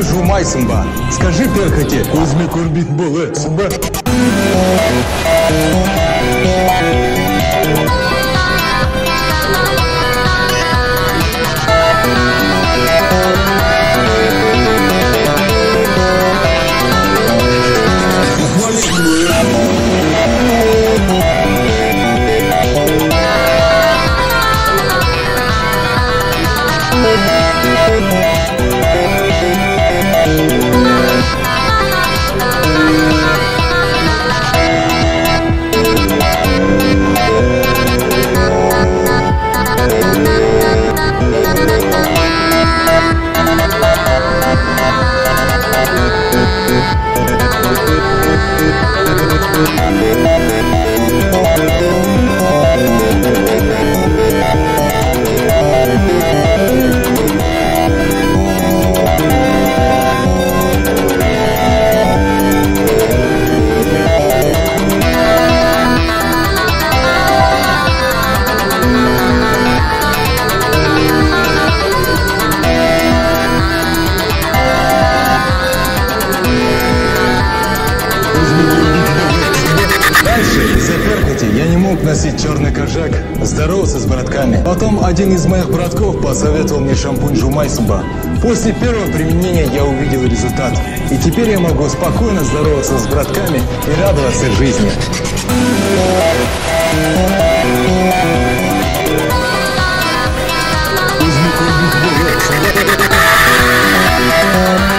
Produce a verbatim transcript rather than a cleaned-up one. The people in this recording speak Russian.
жумай, сымба. Скажи перхоти, Кузьме курбит было, сымба. Я не мог носить черный кожак, здоровался с братками. Потом один из моих братков посоветовал мне шампунь Жумай, сымба. После первого применения я увидел результат. И теперь я могу спокойно здороваться с братками и радоваться жизни. Кузьме курбит было, сымба.